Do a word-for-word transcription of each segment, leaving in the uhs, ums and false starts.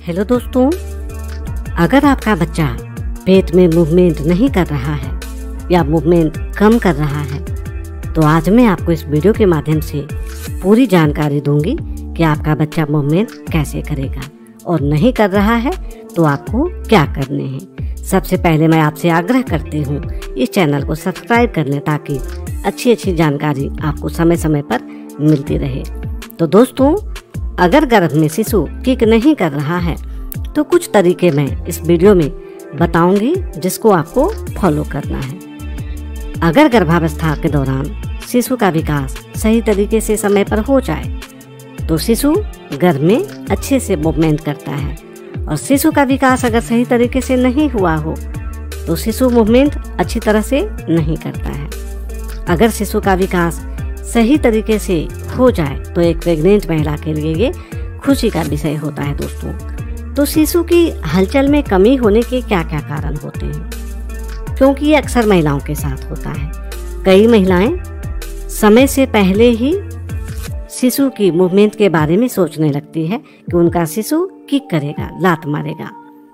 Hello दोस्तों, अगर आपका बच्चा पेट में मूवमेंट नहीं कर रहा है या मूवमेंट कम कर रहा है तो आज मैं आपको इस वीडियो के माध्यम से पूरी जानकारी दूंगी कि आपका बच्चा मूवमेंट कैसे करेगा और नहीं कर रहा है तो आपको क्या करने हैं। सबसे पहले मैं आपसे आग्रह करती हूँ इस चैनल को सब्सक्राइब कर लें ताकि अच्छी अच्छी जानकारी आपको समय समय पर मिलती रहे। तो दोस्तों, अगर गर्भ में शिशु किक नहीं कर रहा है तो कुछ तरीके मैं इस वीडियो में बताऊंगी जिसको आपको फॉलो करना है। अगर गर्भावस्था के दौरान शिशु का विकास सही तरीके से समय पर हो जाए तो शिशु गर्भ में अच्छे से मूवमेंट करता है, और शिशु का विकास अगर सही तरीके से नहीं हुआ हो तो शिशु मूवमेंट अच्छी तरह से नहीं करता है। अगर शिशु का विकास सही तरीके से हो जाए तो एक प्रेग्नेंट महिला के लिए ये खुशी का विषय होता है। दोस्तों, तो शिशु की हलचल में कमी होने के क्या क्या कारण होते हैं, क्योंकि ये अक्सर महिलाओं के साथ होता है। कई महिलाएं समय से पहले ही शिशु की मूवमेंट के बारे में सोचने लगती है कि उनका शिशु किक करेगा, लात मारेगा,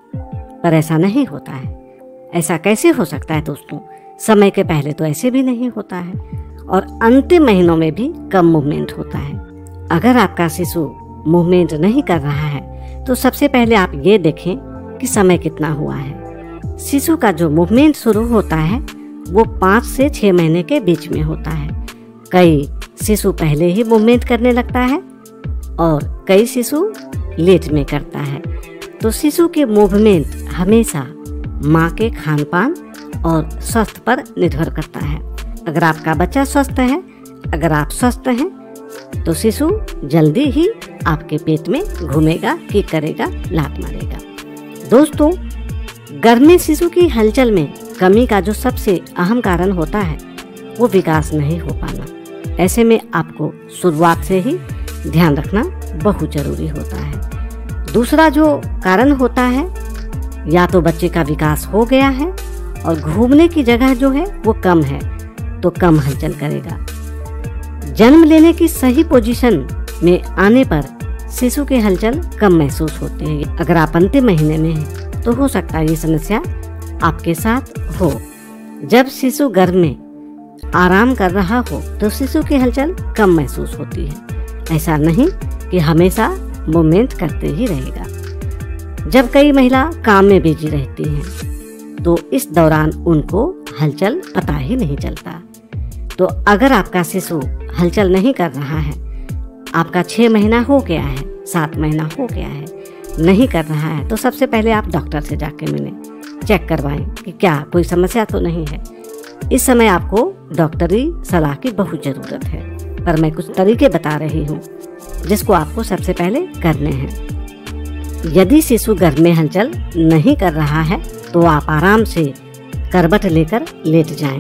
पर ऐसा नहीं होता है। ऐसा कैसे हो सकता है दोस्तों? समय के पहले तो ऐसे भी नहीं होता है और अंतिम महीनों में भी कम मूवमेंट होता है। अगर आपका शिशु मूवमेंट नहीं कर रहा है तो सबसे पहले आप ये देखें कि समय कितना हुआ है। शिशु का जो मूवमेंट शुरू होता है वो पाँच से छः महीने के बीच में होता है। कई शिशु पहले ही मूवमेंट करने लगता है और कई शिशु लेट में करता है। तो शिशु के मूवमेंट हमेशा माँ के खान पान और स्वास्थ्य पर निर्भर करता है। अगर आपका बच्चा स्वस्थ है, अगर आप स्वस्थ हैं तो शिशु जल्दी ही आपके पेट में घूमेगा, किक करेगा, लात मारेगा। दोस्तों, गर्भ में शिशु की हलचल में कमी का जो सबसे अहम कारण होता है वो विकास नहीं हो पाना। ऐसे में आपको शुरुआत से ही ध्यान रखना बहुत जरूरी होता है। दूसरा जो कारण होता है, या तो बच्चे का विकास हो गया है और घूमने की जगह जो है वो कम है तो कम हलचल करेगा। जन्म लेने की सही पोजीशन में आने पर शिशु की हलचल कम महसूस होती है। अगर आप अंतिम महीने में हैं तो हो सकता है ये समस्या आपके साथ हो। जब शिशु गर्भ में आराम कर रहा हो तो शिशु की हलचल कम महसूस होती है। ऐसा नहीं कि हमेशा मूवमेंट करते ही रहेगा। जब कई महिला काम में बिजी रहती हैं तो इस दौरान उनको हलचल पता ही नहीं चलता। तो अगर आपका शिशु हलचल नहीं कर रहा है, आपका छः महीना हो गया है, सात महीना हो गया है, नहीं कर रहा है, तो सबसे पहले आप डॉक्टर से जाके मिलें, चेक करवाएं कि क्या कोई समस्या तो नहीं है। इस समय आपको डॉक्टरी सलाह की बहुत ज़रूरत है, पर मैं कुछ तरीके बता रही हूँ जिसको आपको सबसे पहले करने हैं। यदि शिशु गर्भ में हलचल नहीं कर रहा है तो आप आराम से करवट लेकर लेट जाएं।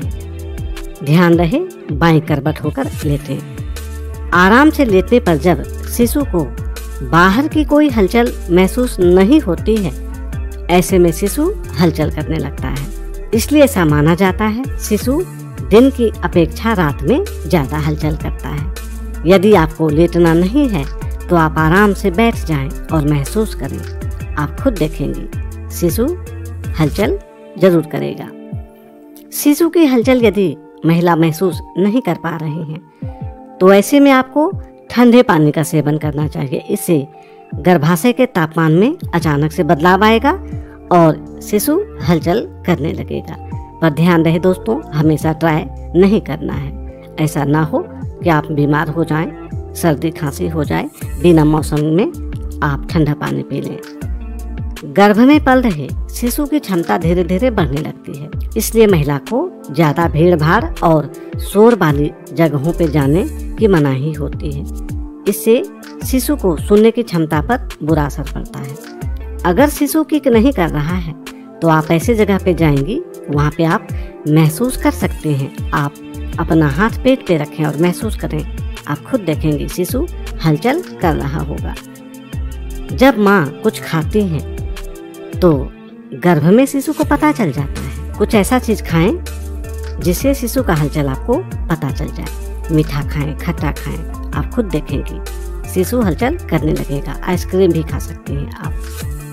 ध्यान रहे बाईं करवट होकर लेटें। आराम से लेटने पर जब शिशु को बाहर की कोई हलचल महसूस नहीं होती है, ऐसे में शिशु हलचल करने लगता है। इसलिए ऐसा माना जाता है शिशु दिन की अपेक्षा रात में ज़्यादा हलचल करता है। यदि आपको लेटना नहीं है तो आप आराम से बैठ जाएं और महसूस करें। आप खुद देखेंगे शिशु हलचल जरूर करेगा। शिशु की हलचल यदि महिला महसूस नहीं कर पा रही हैं तो ऐसे में आपको ठंडे पानी का सेवन करना चाहिए। इससे गर्भाशय के तापमान में अचानक से बदलाव आएगा और शिशु हलचल करने लगेगा। पर ध्यान रहे दोस्तों, हमेशा ट्राई नहीं करना है। ऐसा ना हो कि आप बीमार हो जाएं, सर्दी खांसी हो जाए, बिना मौसम में आप ठंडा पानी पी लें। गर्भ में पल रहे शिशु की क्षमता धीरे धीरे बढ़ने लगती है, इसलिए महिला को ज़्यादा भीड़ भाड़ और शोर वाली जगहों पर जाने की मनाही होती है। इससे शिशु को सुनने की क्षमता पर बुरा असर पड़ता है। अगर शिशु किक नहीं कर रहा है तो आप ऐसी जगह पे जाएंगी वहाँ पे आप महसूस कर सकते हैं। आप अपना हाथ पेट पे रखें और महसूस करें। आप खुद देखेंगे शिशु हलचल कर रहा होगा। जब माँ कुछ खाती है तो गर्भ में शिशु को पता चल जाता है। कुछ ऐसा चीज खाएं जिससे शिशु का हलचल आपको पता चल जाए। मीठा खाएं, खट्टा खाएं, आप खुद देखेंगे शिशु हलचल करने लगेगा। आइसक्रीम भी खा सकते हैं आप।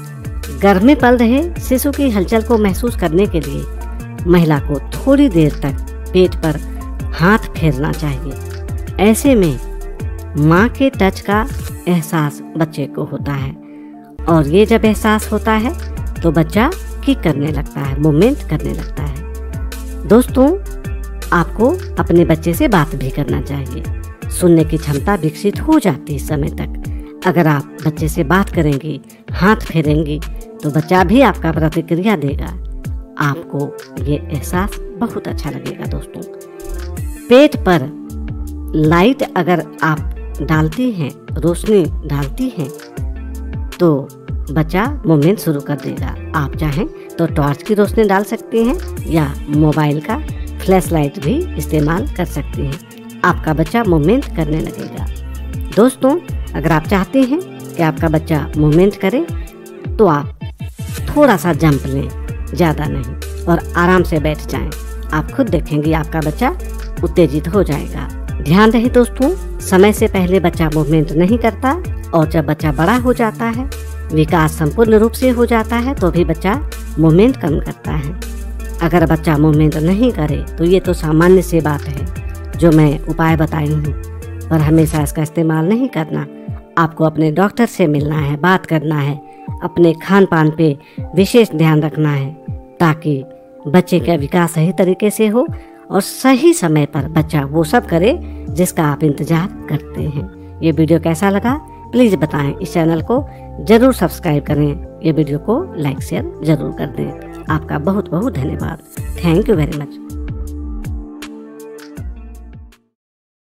गर्भ में पल रहे शिशु की हलचल को महसूस करने के लिए महिला को थोड़ी देर तक पेट पर हाथ फेरना चाहिए। ऐसे में माँ के टच का एहसास बच्चे को होता है और ये जब एहसास होता है तो बच्चा किक करने लगता है, मूवमेंट करने लगता है। दोस्तों, आपको अपने बच्चे से बात भी करना चाहिए। सुनने की क्षमता विकसित हो जाती है इस समय तक। अगर आप बच्चे से बात करेंगी, हाथ फेरेंगी, तो बच्चा भी आपका प्रतिक्रिया देगा। आपको ये एहसास बहुत अच्छा लगेगा। दोस्तों, पेट पर लाइट अगर आप डालती हैं, रोशनी डालती हैं, तो बच्चा मूवमेंट शुरू कर देगा। आप चाहें तो टॉर्च की रोशनी डाल सकती हैं या मोबाइल का फ्लैश लाइट भी इस्तेमाल कर सकती हैं। आपका बच्चा मूवमेंट करने लगेगा। दोस्तों, अगर आप चाहते हैं कि आपका बच्चा मूवमेंट करे तो आप थोड़ा सा जंप लें, ज़्यादा नहीं, और आराम से बैठ जाएं। आप खुद देखेंगे आपका बच्चा उत्तेजित हो जाएगा। ध्यान रहे दोस्तों, समय से पहले बच्चा मूवमेंट नहीं करता और जब बच्चा बड़ा हो जाता है, विकास संपूर्ण रूप से हो जाता है, तो भी बच्चा मूवमेंट कम करता है। अगर बच्चा मूवमेंट नहीं करे तो ये तो सामान्य सी बात है जो मैं उपाय बताई हूँ, पर हमेशा इसका इस्तेमाल नहीं करना। आपको अपने डॉक्टर से मिलना है, बात करना है, अपने खान पान पे विशेष ध्यान रखना है ताकि बच्चे का विकास सही तरीके से हो और सही समय पर बच्चा वो सब करे जिसका आप इंतजार करते हैं। ये वीडियो कैसा लगा प्लीज़ बताएं। इस चैनल को ज़रूर सब्सक्राइब करें। ये वीडियो को लाइक शेयर ज़रूर कर दें। आपका बहुत बहुत धन्यवाद। Thank you very much.